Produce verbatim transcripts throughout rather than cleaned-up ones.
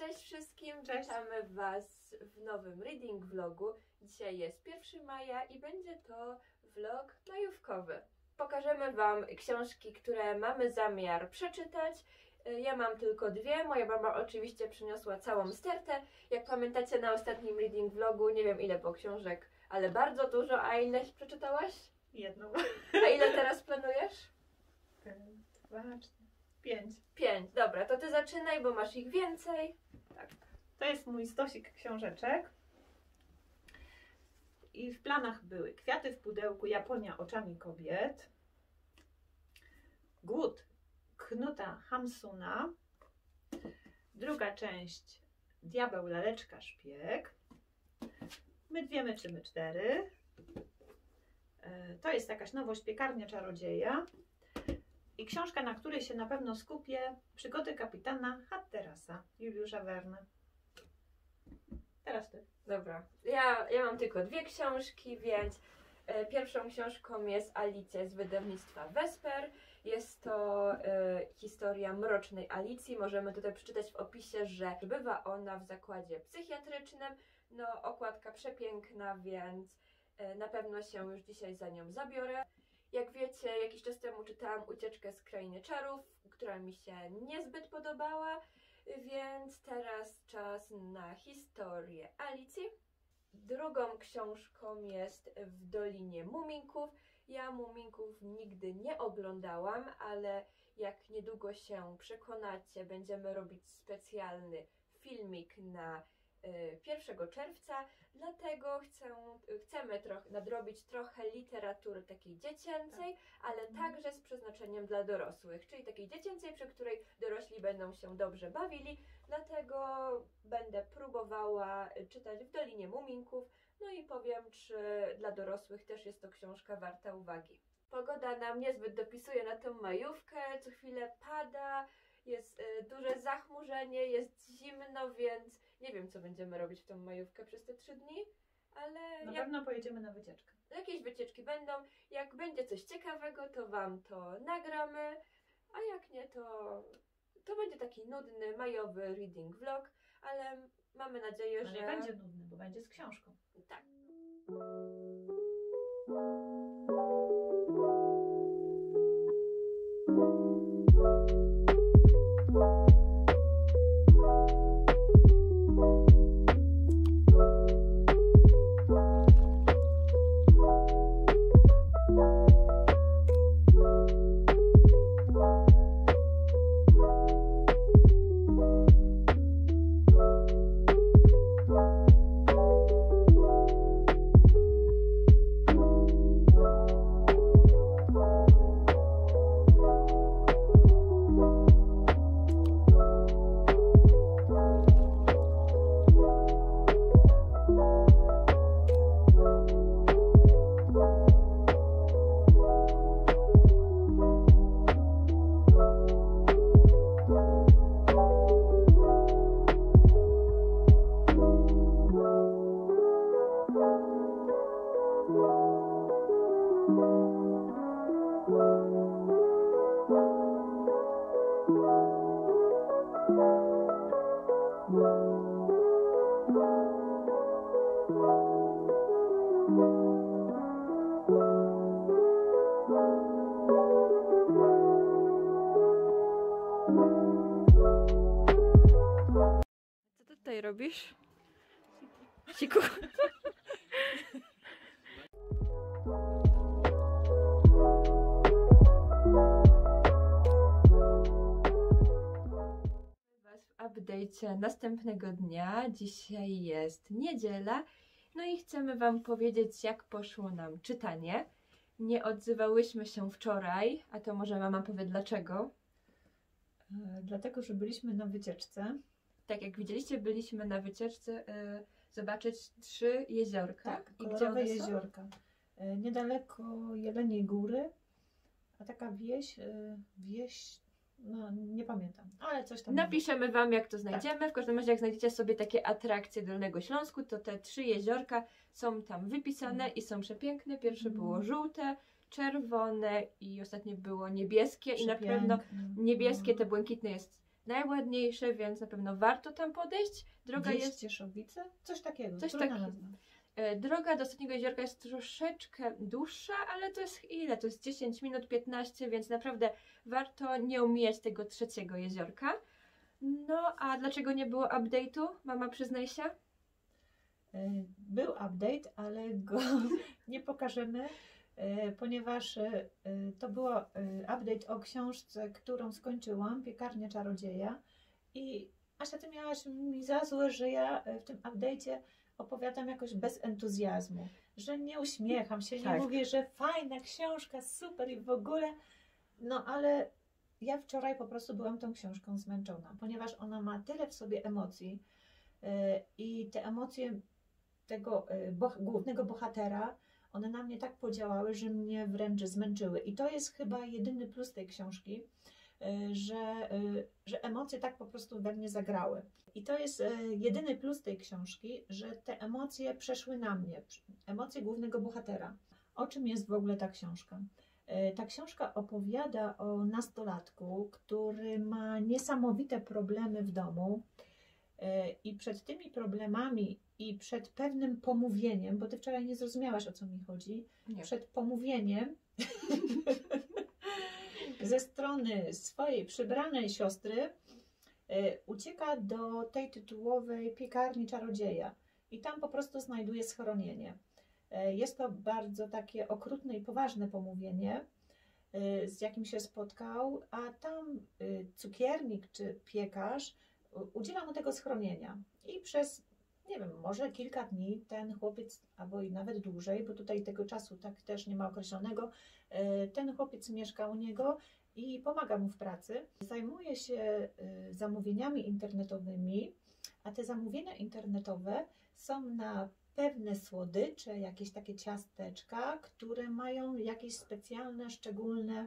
Cześć wszystkim, Cześć. Witamy Was w nowym reading vlogu. Dzisiaj jest pierwszego maja i będzie to vlog majówkowy. Pokażemy Wam książki, które mamy zamiar przeczytać. Ja mam tylko dwie, moja mama oczywiście przyniosła całą stertę. Jak pamiętacie na ostatnim reading vlogu, nie wiem ile było książek, ale bardzo dużo. A ile przeczytałaś? Jedną. A ile teraz planujesz? Dwa, cztery, pięć. Pięć, dobra, to Ty zaczynaj, bo masz ich więcej. Tak. To jest mój stosik książeczek. I w planach były Kwiaty w pudełku, Japonia oczami kobiet, Głód Knuta Hamsuna, druga część Diabeł, laleczka, szpieg, My dwie, my trzy, my cztery. To jest jakaś nowość, Piekarnia czarodzieja. I książka, na której się na pewno skupię, Przygody kapitana Hatterasa, Juliusza Verne. Teraz ty. Dobra, ja, ja mam tylko dwie książki, więc e, pierwszą książką jest Alicja z wydawnictwa Vesper. Jest to e, historia mrocznej Alicji. Możemy tutaj przeczytać w opisie, że bywa ona w zakładzie psychiatrycznym. No, okładka przepiękna, więc e, na pewno się już dzisiaj za nią zabiorę. Jak wiecie, jakiś czas temu czytałam Ucieczkę z Krainy Czarów, która mi się niezbyt podobała. Więc teraz czas na historię Alicji. Drugą książką jest W Dolinie Muminków. Ja Muminków nigdy nie oglądałam, ale jak niedługo się przekonacie, będziemy robić specjalny filmik na pierwszego czerwca, dlatego chcę, chcemy trochę nadrobić trochę literatury takiej dziecięcej, ale także z przeznaczeniem dla dorosłych, czyli takiej dziecięcej, przy której dorośli będą się dobrze bawili, dlatego będę próbowała czytać W Dolinie Muminków, no i powiem, czy dla dorosłych też jest to książka warta uwagi. Pogoda nam niezbyt dopisuje na tę majówkę, co chwilę pada, jest y, duże zachmurzenie, jest zimno, więc nie wiem, co będziemy robić w tą majówkę przez te trzy dni, ale Na jak, pewno pojedziemy na wycieczkę. jakieś wycieczki będą. Jak będzie coś ciekawego, to Wam to nagramy, a jak nie, to, to będzie taki nudny, majowy reading vlog, ale mamy nadzieję, No że... nie będzie nudny, bo będzie z książką. Tak. Co ty tutaj robisz? Siku. Was w update'cie następnego dnia. Dzisiaj jest niedziela. No i chcemy Wam powiedzieć, jak poszło nam czytanie. Nie odzywałyśmy się wczoraj, a to może mama powie dlaczego. E, dlatego, że byliśmy na wycieczce. Tak, jak widzieliście, byliśmy na wycieczce y, zobaczyć trzy jeziorka. Tak, I gdzie kolorowe one są? jeziorka. E, niedaleko Jeleniej Góry, a taka wieś, e, wieś, no nie pamiętam, ale coś tam. Napiszemy Wam, jak to znajdziemy. Tak. W każdym razie, jak znajdziecie sobie takie atrakcje Dolnego Śląsku, to te trzy jeziorka są tam wypisane mm. i są przepiękne. Pierwsze mm. było żółte, czerwone i ostatnie było niebieskie. I na pewno niebieskie, te błękitne jest najładniejsze, więc na pewno warto tam podejść. Droga Wieś jest... Cieszowice? Coś takiego. Coś trudna takiego. nazwa. E, Droga do ostatniego jeziorka jest troszeczkę dłuższa, ale to jest ile? To jest dziesięć minut, piętnaście, więc naprawdę warto nie omijać tego trzeciego jeziorka. No, a dlaczego nie było update'u? Mama, przyznaj się. Y, Był update, ale go nie pokażemy, y, ponieważ y, to był update o książce, którą skończyłam, Piekarnia Czarodzieja. I Asia, ty miałaś mi za złe, że ja w tym update'cie opowiadam jakoś bez entuzjazmu, że nie uśmiecham się, nie Tak. mówię, że fajna książka, super i w ogóle. No ale ja wczoraj po prostu byłam tą książką zmęczona, ponieważ ona ma tyle w sobie emocji y, i te emocje tego y, boh głównego bohatera, one na mnie tak podziałały, że mnie wręcz zmęczyły. I to jest chyba jedyny plus tej książki, y, że, y, że emocje tak po prostu we mnie zagrały. I to jest y, jedyny plus tej książki, że te emocje przeszły na mnie, emocje głównego bohatera. O czym jest w ogóle ta książka? Y, ta książka opowiada o nastolatku, który ma niesamowite problemy w domu. I przed tymi problemami i przed pewnym pomówieniem, bo ty wczoraj nie zrozumiałaś, o co mi chodzi, Nie. przed pomówieniem ze strony swojej przybranej siostry ucieka do tej tytułowej piekarni czarodzieja i tam po prostu znajduje schronienie. Jest to bardzo takie okrutne i poważne pomówienie, z jakim się spotkał, a tam cukiernik czy piekarz udziela mu tego schronienia i przez, nie wiem, może kilka dni ten chłopiec, albo i nawet dłużej, bo tutaj tego czasu tak też nie ma określonego, ten chłopiec mieszka u niego i pomaga mu w pracy. Zajmuje się zamówieniami internetowymi, a te zamówienia internetowe są na pewne słodycze, jakieś takie ciasteczka, które mają jakieś specjalne, szczególne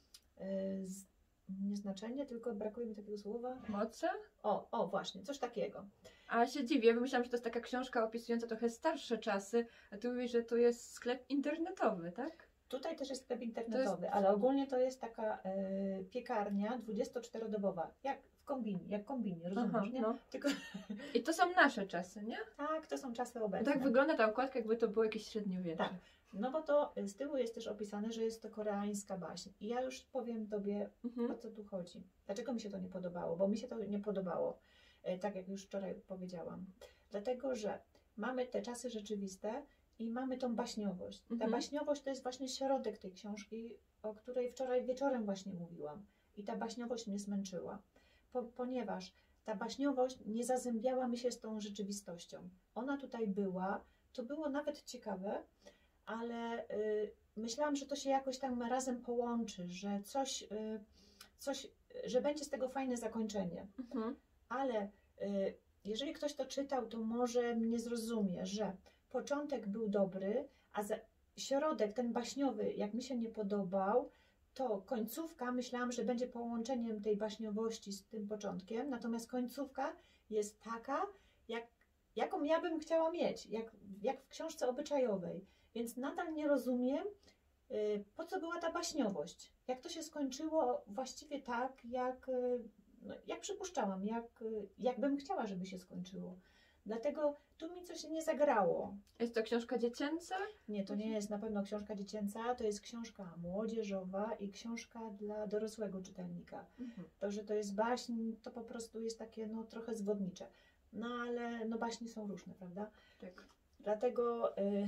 nie znaczenie, tylko brakuje mi takiego słowa. Moce? O, o, właśnie, coś takiego. A się dziwię, bo myślałam, że to jest taka książka opisująca trochę starsze czasy, a ty mówisz, że to jest sklep internetowy, tak? Tutaj też jest sklep internetowy, jest... ale ogólnie to jest taka y, piekarnia dwudziestoczterodobowa, jak w kombinie, jak kombinie, rozumiesz, Aha, nie? no. Tylko... I to są nasze czasy, nie? Tak, to są czasy obecne. Tak wygląda ta okładka, jakby to było jakieś średniowiecze. Tak, no bo to z tyłu jest też opisane, że jest to koreańska baśń. I ja już powiem Tobie, Mhm. o co tu chodzi. Dlaczego mi się to nie podobało? Bo mi się to nie podobało, tak jak już wczoraj powiedziałam. Dlatego, że mamy te czasy rzeczywiste i mamy tą baśniowość. Ta Mhm. baśniowość to jest właśnie środek tej książki, o której wczoraj wieczorem właśnie mówiłam. I ta baśniowość mnie zmęczyła, po, ponieważ ta baśniowość nie zazębiała mi się z tą rzeczywistością. Ona tutaj była, to było nawet ciekawe, ale y, myślałam, że to się jakoś tam razem połączy, że coś, y, coś, że będzie z tego fajne zakończenie. Mhm. Ale y, jeżeli ktoś to czytał, to może mnie zrozumie, że początek był dobry, a za, środek, ten baśniowy, jak mi się nie podobał, to końcówka, myślałam, że będzie połączeniem tej baśniowości z tym początkiem, natomiast końcówka jest taka, jak, jaką ja bym chciała mieć, jak, jak w książce obyczajowej. Więc nadal nie rozumiem, y, po co była ta baśniowość. Jak to się skończyło właściwie tak, jak, y, no, jak przypuszczałam, jak, y, jak bym chciała, żeby się skończyło. Dlatego tu mi coś nie zagrało. Jest to książka dziecięca? Nie, to nie jest na pewno książka dziecięca, to jest książka młodzieżowa i książka dla dorosłego czytelnika. Mhm. To, że to jest baśń, to po prostu jest takie no, trochę zwodnicze. No ale no, baśni są różne, prawda? Tak. Dlatego, y,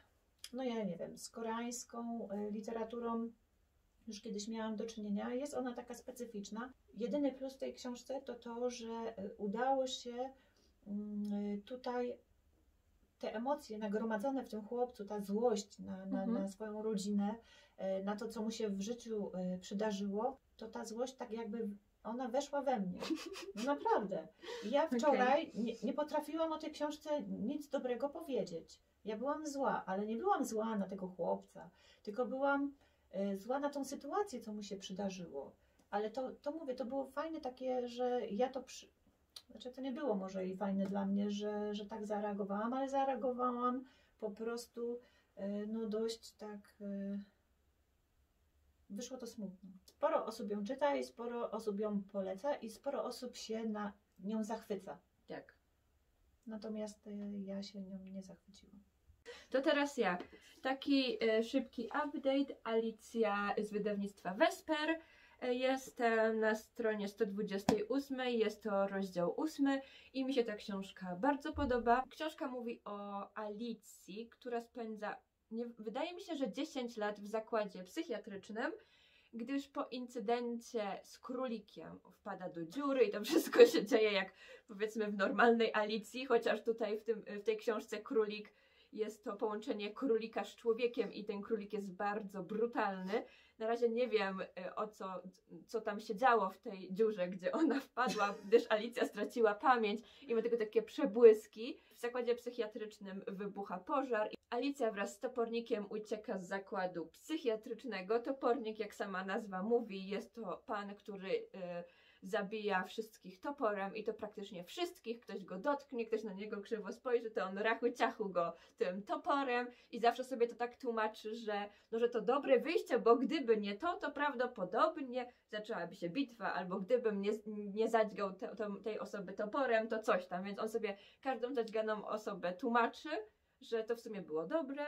no ja nie wiem, z koreańską y, literaturą już kiedyś miałam do czynienia. Jest ona taka specyficzna. Jedyny plus w tej książce to to, że y, udało się y, tutaj te emocje nagromadzone w tym chłopcu, ta złość na, na, Mhm. na swoją rodzinę, y, na to, co mu się w życiu y, przydarzyło, to ta złość tak jakby ona weszła we mnie. No naprawdę. I ja wczoraj okay. nie, nie potrafiłam o tej książce nic dobrego powiedzieć. Ja byłam zła, ale nie byłam zła na tego chłopca, tylko byłam y, zła na tą sytuację, co mu się przydarzyło. Ale to, to mówię, to było fajne takie, że ja to przy... Znaczy to nie było może i fajne dla mnie, że, że tak zareagowałam, ale zareagowałam po prostu y, no dość tak... Y, wyszło to smutno. Sporo osób ją czyta i sporo osób ją poleca i sporo osób się na nią zachwyca. Tak. Natomiast y, ja się nią nie zachwyciłam. To teraz ja. Taki e, szybki update. Alicja z wydawnictwa Vesper. E, jestem na stronie sto dwudziestej ósmej. Jest to rozdział ósmy i mi się ta książka bardzo podoba. Książka mówi o Alicji, która spędza, nie, wydaje mi się, że dziesięć lat w zakładzie psychiatrycznym, gdyż po incydencie z królikiem wpada do dziury i to wszystko się dzieje jak powiedzmy w normalnej Alicji, chociaż tutaj w, tym, w tej książce królik jest to połączenie królika z człowiekiem i ten królik jest bardzo brutalny. Na razie nie wiem o co, co tam się działo w tej dziurze, gdzie ona wpadła, gdyż Alicja straciła pamięć i ma tylko takie przebłyski. W zakładzie psychiatrycznym wybucha pożar. Alicja wraz z topornikiem ucieka z zakładu psychiatrycznego. Topornik, jak sama nazwa mówi, jest to pan, który y, zabija wszystkich toporem i to praktycznie wszystkich. Ktoś go dotknie, ktoś na niego krzywo spojrzy, to on rachu ciachu go tym toporem i zawsze sobie to tak tłumaczy, że, no, że to dobre wyjście, bo gdyby nie to, to prawdopodobnie zaczęłaby się bitwa, albo gdybym nie, nie zadźgał te, to, tej osoby toporem, to coś tam, więc on sobie każdą zadźganą osobę tłumaczy, że to w sumie było dobre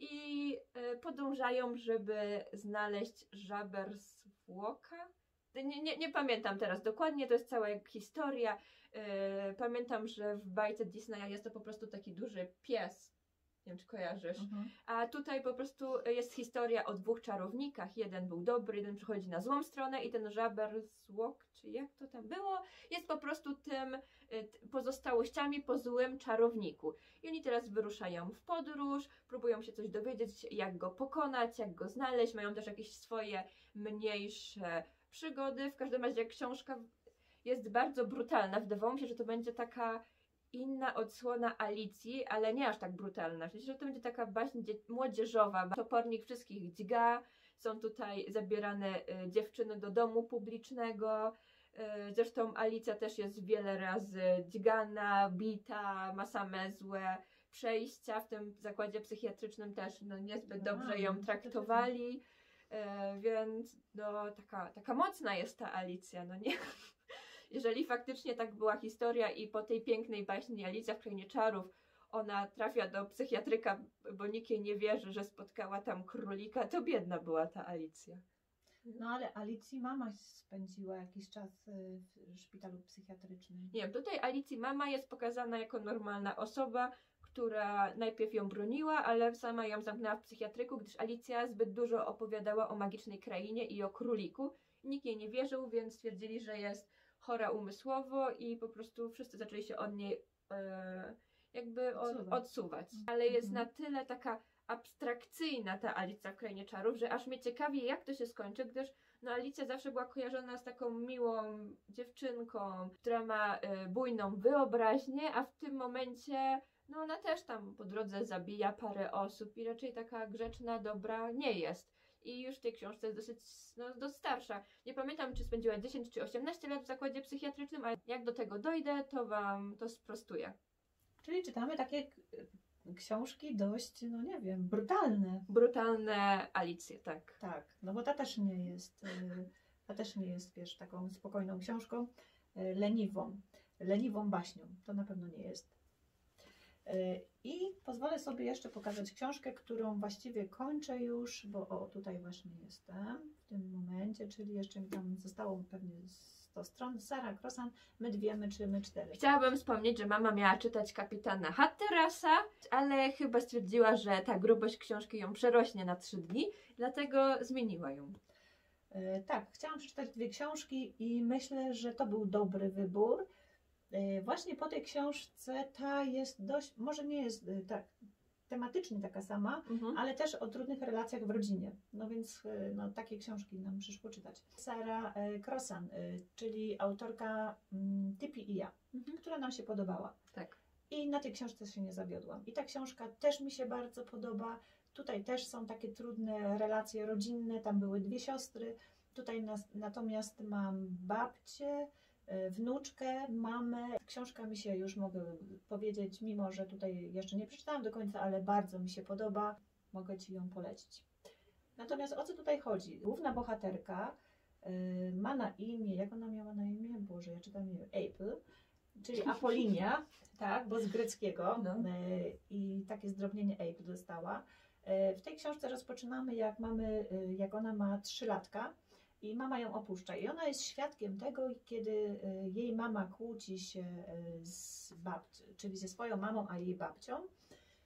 i y, podążają, żeby znaleźć żaber zwłoka. Nie, nie, nie pamiętam teraz dokładnie, to jest cała historia. Yy, pamiętam, że w bajce Disneya jest to po prostu taki duży pies. Nie wiem, czy kojarzysz. Mhm. A tutaj po prostu jest historia o dwóch czarownikach. Jeden był dobry, jeden przychodzi na złą stronę i ten żaber zwłok, czy jak to tam było, jest po prostu tym y, pozostałościami po złym czarowniku. I oni teraz wyruszają w podróż, próbują się coś dowiedzieć, jak go pokonać, jak go znaleźć. Mają też jakieś swoje mniejsze przygody. W każdym razie książka jest bardzo brutalna. Wydawało mi się, że to będzie taka inna odsłona Alicji, ale nie aż tak brutalna. W sensie, że to będzie taka baśń młodzieżowa. Topornik wszystkich dźga. Są tutaj zabierane y, dziewczyny do domu publicznego. Y, zresztą Alicja też jest wiele razy dźgana, bita, ma same złe przejścia. W tym zakładzie psychiatrycznym też no, niezbyt dobrze ją traktowali. E, więc no taka, taka mocna jest ta Alicja, no nie? Jeżeli faktycznie tak była historia i po tej pięknej baśni Alicja w Krainie Czarów ona trafia do psychiatryka, bo nikt jej nie wierzy, że spotkała tam królika, to biedna była ta Alicja. No ale Alicji mama spędziła jakiś czas w szpitalu psychiatrycznym. Nie wiem, tutaj Alicji mama jest pokazana jako normalna osoba, która najpierw ją broniła, ale sama ją zamknęła w psychiatryku, gdyż Alicja zbyt dużo opowiadała o magicznej krainie i o króliku. Nikt jej nie wierzył, więc stwierdzili, że jest chora umysłowo i po prostu wszyscy zaczęli się od niej e, jakby od, Odsuwać. odsuwać. Ale jest Mhm. na tyle taka abstrakcyjna ta Alicja w Krainie Czarów, że aż mnie ciekawi, jak to się skończy, gdyż no, Alicja zawsze była kojarzona z taką miłą dziewczynką, która ma y, bujną wyobraźnię, a w tym momencie no ona też tam po drodze zabija parę osób i raczej taka grzeczna, dobra nie jest. I już w tej książce jest dosyć, no, dosyć starsza. Nie pamiętam, czy spędziła dziesięć czy osiemnaście lat w zakładzie psychiatrycznym, ale jak do tego dojdę, to wam to sprostuję. Czyli czytamy takie k- książki dość, no nie wiem, brutalne. Brutalne Alicje, tak. Tak, no bo ta też nie jest, y, ta też nie jest, wiesz, taką spokojną książką, y, leniwą, leniwą baśnią. To na pewno nie jest. Y, I pozwolę sobie jeszcze pokazać książkę, którą właściwie kończę już, bo o, tutaj właśnie jestem w tym momencie, czyli jeszcze mi tam zostało pewnie sto stron. Sarah Crossan, My dwie, my trzy, my cztery. Chciałabym wspomnieć, że mama miała czytać Kapitana Hatterasa, ale chyba stwierdziła, że ta grubość książki ją przerośnie na trzy dni, dlatego zmieniła ją. Y, Tak, chciałam przeczytać dwie książki i myślę, że to był dobry wybór. Y, Właśnie po tej książce ta jest dość, może nie jest y, tak tematycznie taka sama, Mhm. ale też o trudnych relacjach w rodzinie. No więc y, no, takie książki nam przyszło czytać. Sarah y, Crossan, y, czyli autorka mm, Tipi i ja, Mhm. która nam się podobała. Tak. I na tej książce się nie zawiodłam. I ta książka też mi się bardzo podoba. Tutaj też są takie trudne relacje rodzinne. Tam były dwie siostry. Tutaj nas, natomiast mam babcię, y, wnuczkę, mamę. Książka mi się już mogę powiedzieć, mimo że tutaj jeszcze nie przeczytałam do końca, ale bardzo mi się podoba. Mogę Ci ją polecić. Natomiast o co tutaj chodzi? Główna bohaterka y, ma na imię, jak ona miała na imię? Boże, ja czytam imię, April, czyli Apolinia, tak, bo z greckiego No. y, i takie zdrobnienie April dostała. Y, w tej książce rozpoczynamy, jak mamy, y, jak ona ma trzy latka i mama ją opuszcza i ona jest świadkiem tego, kiedy y, jej mama kłóci się y, z babcią, czyli ze swoją mamą, a jej babcią y,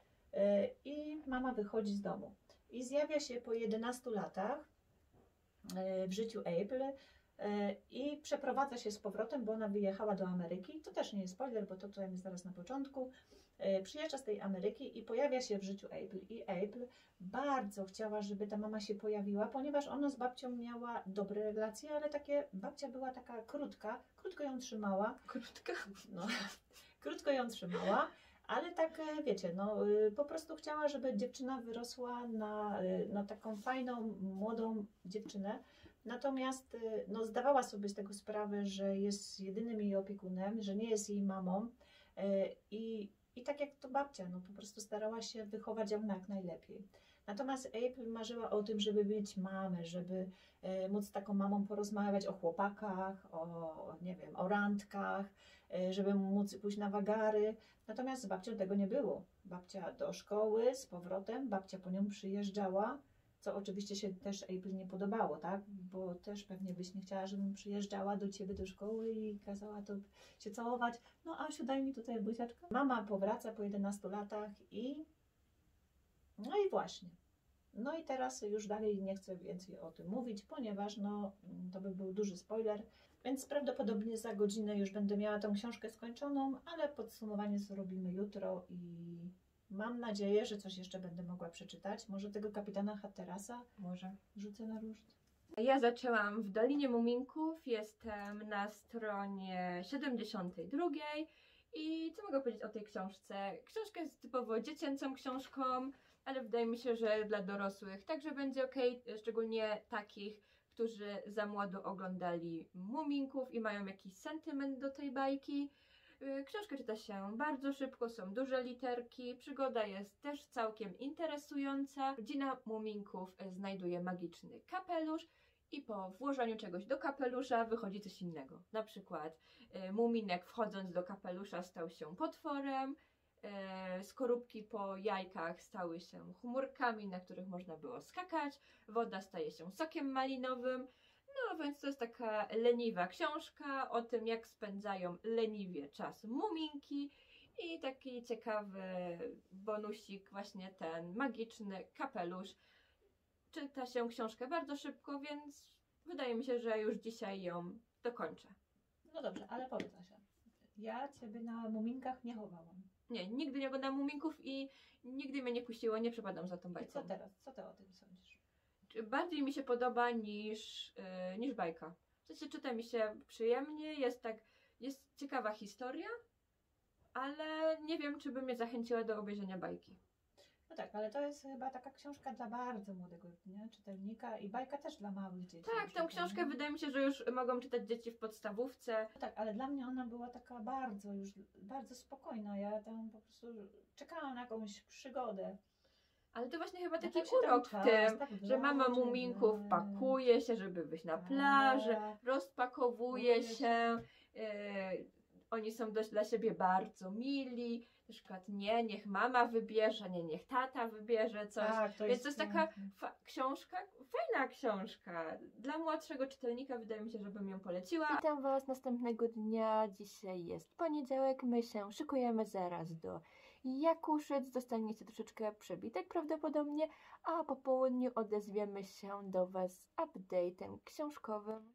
i mama wychodzi z domu. I zjawia się po jedenastu latach w życiu April i przeprowadza się z powrotem, bo ona wyjechała do Ameryki. To też nie jest spoiler, bo to tutaj jest zaraz na początku. Przyjeżdża z tej Ameryki i pojawia się w życiu April. I April bardzo chciała, żeby ta mama się pojawiła, ponieważ ona z babcią miała dobre relacje, ale takie, babcia była taka krótka, krótko ją trzymała. Krótka. No, krótko ją trzymała. Ale tak, wiecie, no po prostu chciała, żeby dziewczyna wyrosła na, na taką fajną, młodą dziewczynę. Natomiast no, zdawała sobie z tego sprawę, że jest jedynym jej opiekunem, że nie jest jej mamą. I, i tak jak to babcia, no po prostu starała się wychować ją jak najlepiej. Natomiast April marzyła o tym, żeby mieć mamę, żeby móc z taką mamą porozmawiać o chłopakach, o, nie wiem, o randkach, żeby móc pójść na wagary. Natomiast z babcią tego nie było. Babcia do szkoły, z powrotem, babcia po nią przyjeżdżała, co oczywiście się też April nie podobało, tak? Bo też pewnie byś nie chciała, żebym przyjeżdżała do ciebie do szkoły i kazała to się całować. No Asiu, daj mi tutaj buziaczkę. Mama powraca po jedenastu latach i... No i właśnie. No i teraz już dalej nie chcę więcej o tym mówić, ponieważ no, to by był duży spoiler. Więc prawdopodobnie za godzinę już będę miała tą książkę skończoną, ale podsumowanie zrobimy jutro i mam nadzieję, że coś jeszcze będę mogła przeczytać. Może tego kapitana Hatterasa Może. rzucę na ruszt. Ja zaczęłam w Dolinie Muminków, jestem na stronie siedemdziesiątej drugiej i co mogę powiedzieć o tej książce? Książka jest typowo dziecięcą książką, ale wydaje mi się, że dla dorosłych także będzie ok, szczególnie takich, którzy za młodo oglądali Muminków i mają jakiś sentyment do tej bajki. Książkę czyta się bardzo szybko, są duże literki, przygoda jest też całkiem interesująca. Rodzina Muminków znajduje magiczny kapelusz i po włożeniu czegoś do kapelusza wychodzi coś innego. Na przykład Muminek wchodząc do kapelusza stał się potworem, skorupki po jajkach stały się chmurkami, na których można było skakać, woda staje się sokiem malinowym. No więc to jest taka leniwa książka o tym, jak spędzają leniwie czas muminki i taki ciekawy bonusik, właśnie ten magiczny kapelusz. Czyta się książkę bardzo szybko, więc wydaje mi się, że już dzisiaj ją dokończę. No dobrze, ale powiedz Asia, ja Ciebie na muminkach nie chowałam. Nie, nigdy nie oglądam Muminków i nigdy mnie nie puściło, nie przepadam za tą I bajką. co teraz? Co Ty o tym sądzisz? Bardziej mi się podoba niż, yy, niż bajka. W sensie czyta mi się przyjemnie, jest tak, jest ciekawa historia, ale nie wiem, czy by mnie zachęciła do obejrzenia bajki. No tak, ale to jest chyba taka książka dla bardzo młodego, nie? Czytelnika i bajka też dla małych dzieci. Tak, tę książkę wydaje mi się, że już mogą czytać dzieci w podstawówce. No tak, ale dla mnie ona była taka bardzo już, bardzo spokojna. Ja tam po prostu czekałam na jakąś przygodę. Ale to właśnie chyba No taki tak się tam urok w czas, tym, tak że mama wlecze, Muminków wlecze. pakuje się, żeby wyjść na Tak. plażę, rozpakowuje Pakuje się. się, yy, oni są dość dla siebie bardzo mili. Na przykład nie, niech mama wybierze, nie, niech tata wybierze coś. Tak, to Więc to jest taka piękne. fa- książka, fajna książka. Dla młodszego czytelnika wydaje mi się, żebym ją poleciła. Witam Was następnego dnia. Dzisiaj jest poniedziałek. My się szykujemy zaraz do Jakuszyc. Dostaniecie troszeczkę przebitek prawdopodobnie, a po południu odezwiemy się do Was z update'em książkowym.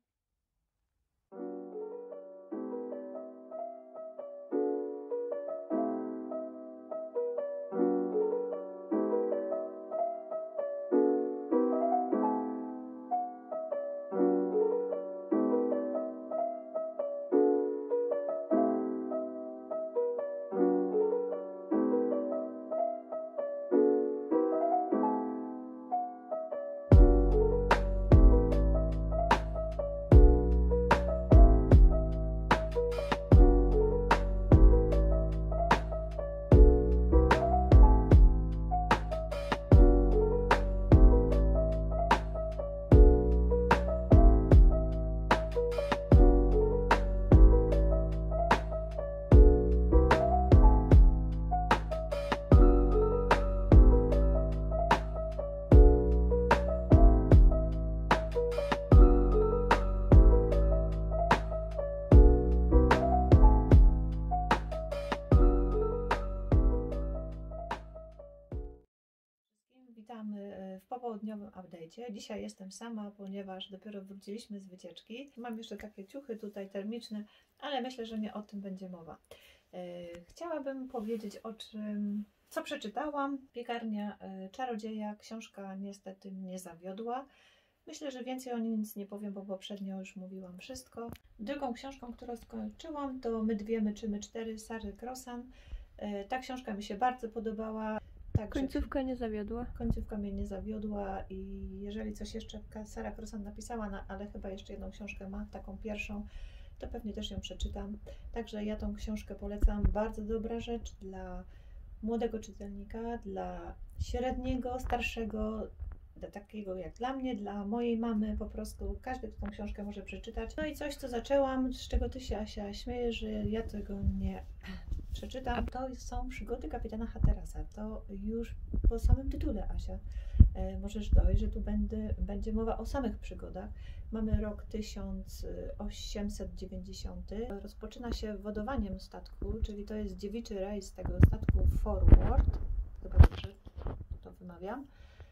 popołudniowym update'cie. Dzisiaj jestem sama, ponieważ dopiero wróciliśmy z wycieczki. Mam jeszcze takie ciuchy tutaj termiczne, ale myślę, że nie o tym będzie mowa. Chciałabym powiedzieć o czym, co przeczytałam. Piekarnia Czarodzieja. Książka niestety mnie zawiodła. Myślę, że więcej o niej nic nie powiem, bo poprzednio już mówiłam wszystko. Drugą książką, którą skończyłam, to My dwie, my trzy, my cztery Sary Crossan. Ta książka mi się bardzo podobała. Także Końcówka nie zawiodła. Końcówka mnie nie zawiodła i jeżeli coś jeszcze Sara Crossan napisała, na, ale chyba jeszcze jedną książkę ma, taką pierwszą, to pewnie też ją przeczytam. Także ja tą książkę polecam. Bardzo dobra rzecz dla młodego czytelnika, dla średniego, starszego, dla takiego jak dla mnie, dla mojej mamy, po prostu każdy tą książkę może przeczytać. No i coś, co zaczęłam, z czego ty się, Asia, śmiejesz, że ja tego nie przeczytam, to są Przygody kapitana Hatterasa. To już po samym tytule, Asia, e, możesz dojść, że tu będę, będzie mowa o samych przygodach. Mamy rok tysiąc osiemset dziewięćdziesiąty. Rozpoczyna się wodowaniem statku, czyli to jest dziewiczy rejs tego statku Forward, chyba dobrze to wymawiam.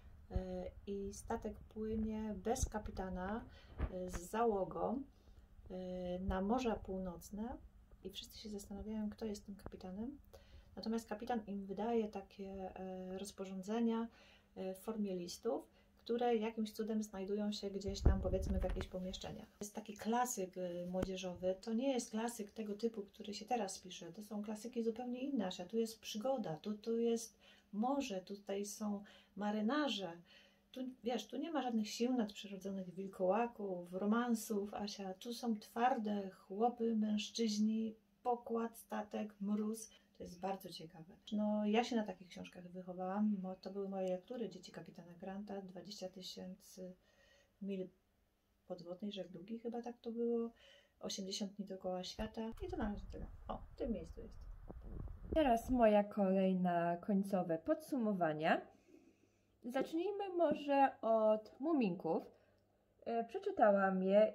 I statek płynie bez kapitana, z załogą na Morza Północne i wszyscy się zastanawiają, kto jest tym kapitanem. Natomiast kapitan im wydaje takie rozporządzenia w formie listów, które jakimś cudem znajdują się gdzieś tam, powiedzmy, w jakichś pomieszczeniach. Jest taki klasyk młodzieżowy, to nie jest klasyk tego typu, który się teraz pisze, to są klasyki zupełnie inne, Asia. Tu jest przygoda, tu, tu jest morze, tutaj są marynarze. Tu, wiesz, tu nie ma żadnych sił nadprzyrodzonych, wilkołaków, romansów, Asia. Tu są twarde chłopy, mężczyźni, pokład, statek, mróz. To jest bardzo ciekawe. No, ja się na takich książkach wychowałam, bo to były moje lektury Dzieci kapitana Granta, dwadzieścia tysięcy mil podwodnej żeglugi, chyba tak to było, osiemdziesiąt dni dookoła świata i to na razie tyle. O, w tym miejscu jest. Teraz moja kolej na końcowe podsumowania. Zacznijmy może od Muminków. E, przeczytałam je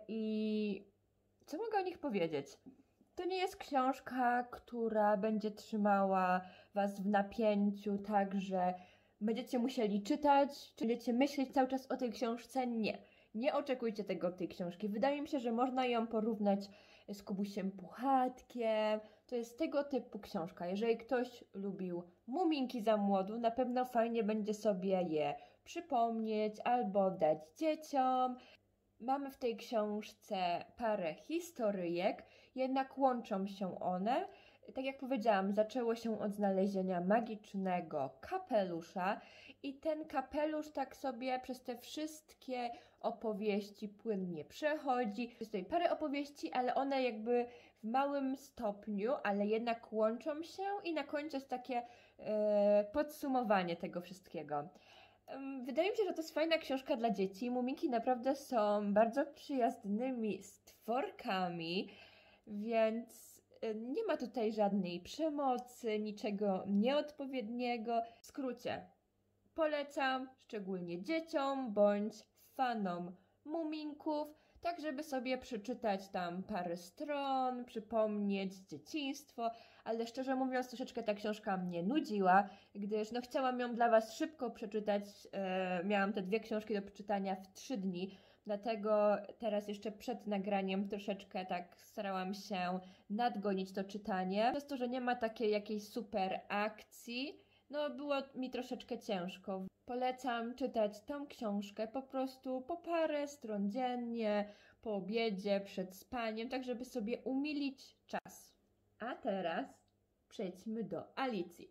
i co mogę o nich powiedzieć? To nie jest książka, która będzie trzymała Was w napięciu, tak że będziecie musieli czytać, czy będziecie myśleć cały czas o tej książce. Nie. Nie oczekujcie tego od tej książki. Wydaje mi się, że można ją porównać z Kubusiem Puchatkiem. To jest tego typu książka. Jeżeli ktoś lubił Muminki za młodu, na pewno fajnie będzie sobie je przypomnieć albo dać dzieciom. Mamy w tej książce parę historyjek, jednak łączą się one. Tak jak powiedziałam, zaczęło się od znalezienia magicznego kapelusza i ten kapelusz tak sobie przez te wszystkie opowieści płynnie przechodzi. Jest tutaj parę opowieści, ale one jakby w małym stopniu, ale jednak łączą się i na końcu jest takie e, podsumowanie tego wszystkiego. Wydaje mi się, że to jest fajna książka dla dzieci. Muminki naprawdę są bardzo przyjaznymi stworkami, więc nie ma tutaj żadnej przemocy, niczego nieodpowiedniego. W skrócie, polecam szczególnie dzieciom bądź fanom Muminków, tak żeby sobie przeczytać tam parę stron, przypomnieć dzieciństwo, ale szczerze mówiąc troszeczkę ta książka mnie nudziła, gdyż no chciałam ją dla Was szybko przeczytać, e, miałam te dwie książki do przeczytania w trzy dni, dlatego teraz jeszcze przed nagraniem troszeczkę tak starałam się nadgonić to czytanie. Przez to, że nie ma takiej jakiejś super akcji, no było mi troszeczkę ciężko. Polecam czytać tą książkę po prostu po parę stron dziennie, po obiedzie, przed spaniem, tak żeby sobie umilić czas. A teraz przejdźmy do Alicji.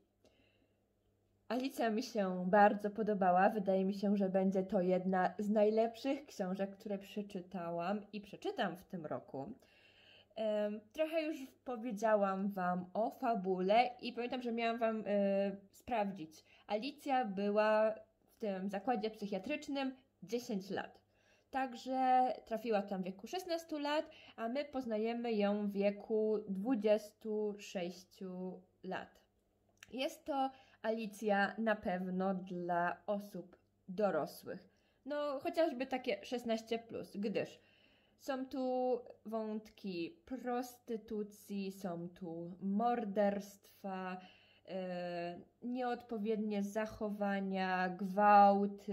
Alicja mi się bardzo podobała. Wydaje mi się, że będzie to jedna z najlepszych książek, które przeczytałam i przeczytam w tym roku. Um, trochę już powiedziałam Wam o fabule i pamiętam, że miałam Wam y, sprawdzić. Alicja była w tym zakładzie psychiatrycznym dziesięć lat. Także trafiła tam w wieku szesnastu lat, a my poznajemy ją w wieku dwudziestu sześciu lat. Jest to Alicja na pewno dla osób dorosłych. No chociażby takie szesnaście plus, gdyż są tu wątki prostytucji, są tu morderstwa, nieodpowiednie zachowania, gwałt,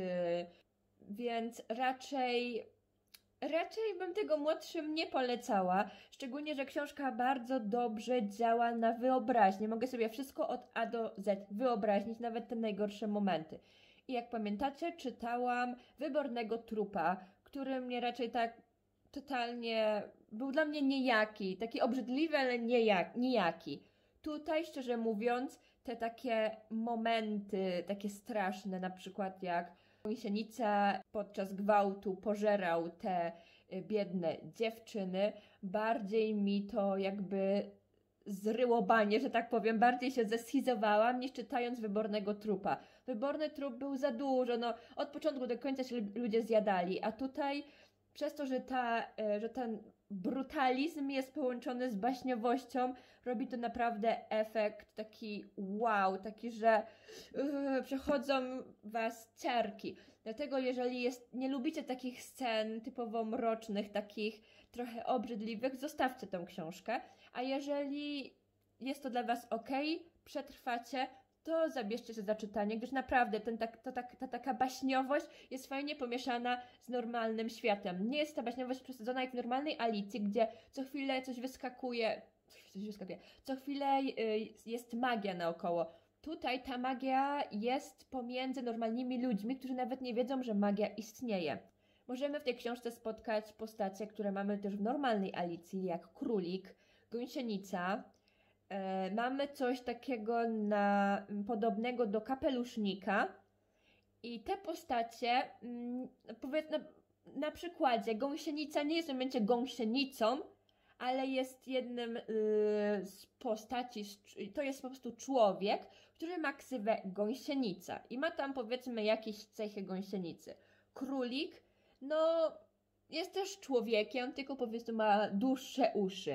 więc raczej raczej bym tego młodszym nie polecała, szczególnie, że książka bardzo dobrze działa na wyobraźnię. Mogę sobie wszystko od A do Z wyobraźnić, nawet te najgorsze momenty. I jak pamiętacie, czytałam Wybornego trupa, który mnie raczej tak totalnie był dla mnie niejaki, taki obrzydliwy, ale niejak, niejaki. Tutaj, szczerze mówiąc, te takie momenty, takie straszne, na przykład jak Gąsienica podczas gwałtu pożerał te biedne dziewczyny, bardziej mi to jakby zryło banie, że tak powiem, bardziej się zeschizowałam niż czytając Wybornego trupa. Wyborny trup był za dużo, no od początku do końca się ludzie zjadali, a tutaj przez to, że, ta, że ten brutalizm jest połączony z baśniowością, robi to naprawdę efekt taki wow, taki, że yy, przechodzą was ciarki. Dlatego jeżeli jest, nie lubicie takich scen typowo mrocznych, takich trochę obrzydliwych, zostawcie tę książkę, a jeżeli jest to dla was ok, przetrwacie, to zabierzcie się za czytanie, gdyż naprawdę ten, ta, ta, ta, ta taka baśniowość jest fajnie pomieszana z normalnym światem. Nie jest ta baśniowość przesadzona jak w normalnej Alicji, gdzie co chwilę coś wyskakuje, coś wyskakuje, co chwilę y, jest magia naokoło. Tutaj ta magia jest pomiędzy normalnymi ludźmi, którzy nawet nie wiedzą, że magia istnieje. Możemy w tej książce spotkać postacie, które mamy też w normalnej Alicji, jak Królik, Gąsienica. E, mamy coś takiego na, podobnego do Kapelusznika i te postacie, mm, powiedz, na, na przykładzie Gąsienica nie jest w momencie gąsienicą, ale jest jednym y, z postaci, to jest po prostu człowiek, który ma ksywę Gąsienica i ma tam powiedzmy jakieś cechy Gąsienicy. Królik, no jest też człowiekiem, tylko powiedzmy ma dłuższe uszy.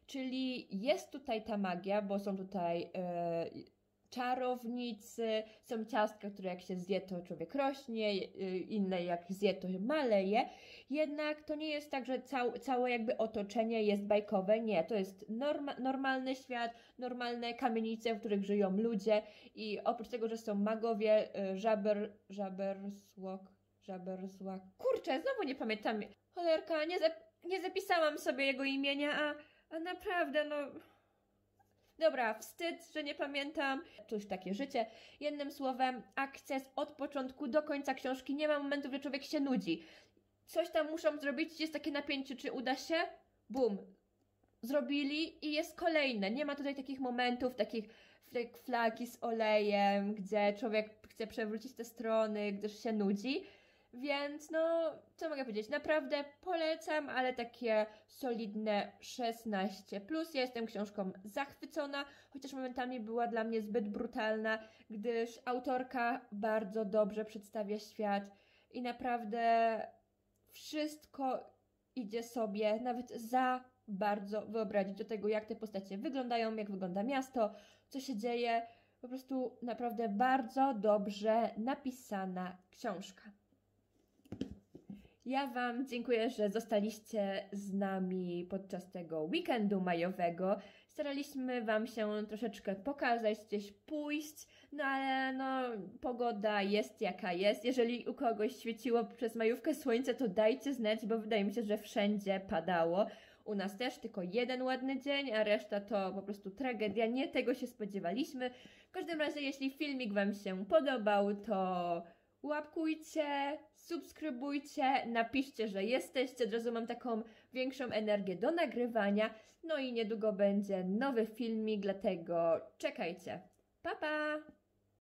Czyli jest tutaj ta magia, bo są tutaj e, czarownicy, są ciastka, które jak się zje, to człowiek rośnie, e, inne jak zje, to maleje. Jednak to nie jest tak, że cał, całe jakby otoczenie jest bajkowe. Nie, to jest norma, normalny świat, normalne kamienice, w których żyją ludzie i oprócz tego, że są magowie, e, żaber, żabersłok, żaberzłak. Kurczę, znowu nie pamiętam. Cholerka, nie, zap, nie zapisałam sobie jego imienia, a A naprawdę, no... Dobra, wstyd, że nie pamiętam. To już takie życie. Jednym słowem, akces od początku do końca książki. Nie ma momentu, że człowiek się nudzi. Coś tam muszą zrobić, jest takie napięcie, czy uda się? Bum. Zrobili i jest kolejne. Nie ma tutaj takich momentów, takich flaki z olejem, gdzie człowiek chce przewrócić te strony, gdyż się nudzi. Więc no, co mogę powiedzieć? Naprawdę polecam, ale takie solidne szesnaście plus. Ja jestem książką zachwycona, chociaż momentami była dla mnie zbyt brutalna, gdyż autorka bardzo dobrze przedstawia świat i naprawdę wszystko idzie sobie nawet za bardzo wyobrazić do tego, jak te postacie wyglądają, jak wygląda miasto, co się dzieje. Po prostu naprawdę bardzo dobrze napisana książka. Ja Wam dziękuję, że zostaliście z nami podczas tego weekendu majowego. Staraliśmy Wam się troszeczkę pokazać, gdzieś pójść, no ale no pogoda jest jaka jest. Jeżeli u kogoś świeciło przez majówkę słońce, to dajcie znać, bo wydaje mi się, że wszędzie padało. U nas też tylko jeden ładny dzień, a reszta to po prostu tragedia. Nie tego się spodziewaliśmy. W każdym razie, jeśli filmik Wam się podobał, to łapkujcie, subskrybujcie, napiszcie, że jesteście, od razu mam taką większą energię do nagrywania. No i niedługo będzie nowy filmik, dlatego czekajcie. Pa, pa!